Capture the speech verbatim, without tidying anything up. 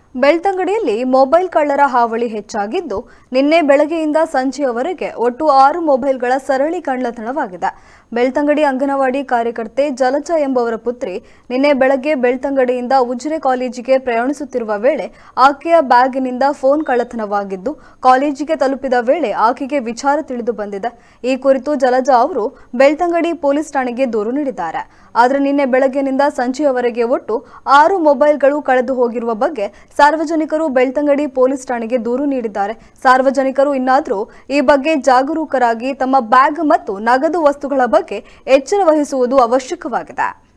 ಬೆಳ್ತಂಗಡಿಯಲ್ಲಿ mobile ಕಳ್ಳರ ಹಾವಳಿ ಹೆಚ್ಚಾಗಿದ್ದು ನಿನ್ನೆ ಬೆಳಗ್ಗೆಯಿಂದ ಸಂಜೆಯವರೆಗೆ ಒಟ್ಟು ಆರು ಮೊಬೈಲ್ಗಳ ಸರಳಿ ಕಳ್ಳತನವಾಗಿದೆ. ಬೆಳ್ತಂಗಡಿ ಅಂಗನವಾಡಿ ಕಾರ್ಯಕರ್ತೆ ಜಲಜಾ ಎಂಬವರ ಪುತ್ರಿ ನಿನ್ನೆ ಬೆಳಗ್ಗೆ ಬೆಳ್ತಂಗಡಿಯಿಂದ ಉಜಿರೆ ಕಾಲೇಜಿಗೆ ಪ್ರಯಾಣಿಸುತ್ತಿರುವ ವೇಳೆ ಆಕೆಯ ಬ್ಯಾಗ್ನಿಂದ ಫೋನ್ ಕಳ್ಳತನವಾಗಿದ್ದು ಕಾಲೇಜಿಗೆ ತಲುಪಿದ ವೇಳೆ ಆಕೆಗೆ ವಿಚಾರ ತಿಳಿದು ಬಂದಿದೆ. ಈ ಕುರಿತು ಜಲಜಾ ಅವರು ಬೆಳ್ತಂಗಡಿ ಪೊಲೀಸ್ ಠಾಣೆಗೆ ದೂರು ನೀಡಿದ್ದಾರೆ. ಆದರೆ ನಿನ್ನೆ ಬೆಳಗ್ಗೆನಿಂದ ಸಂಜೆಯವರೆಗೆ ಒಟ್ಟು ಆರು ಮೊಬೈಲ್ಗಳು ಕಳೆದು ಹೋಗಿರುವ ಬಗ್ಗೆ ಸಾರ್ವಜನಿಕರು ಬೆಳ್ತಂಗಡಿ ಪೊಲೀಸ್ ಠಾಣೆಗೆ ದೂರು ನೀಡಿದ್ದಾರೆ. ಸಾರ್ವಜನಿಕರು ಇನ್ನಾದರೂ ಈ ಬಗ್ಗೆ ಜಾಗರೂಕರಾಗಿ ತಮ್ಮ ಬ್ಯಾಗ್ ಮತ್ತು ನಗದು ವಸ್ತುಗಳ ಬಗ್ಗೆ ಎಚ್ಚರ ವಹಿಸುವುದು ಅವಶ್ಯಕವಾಗಿದೆ.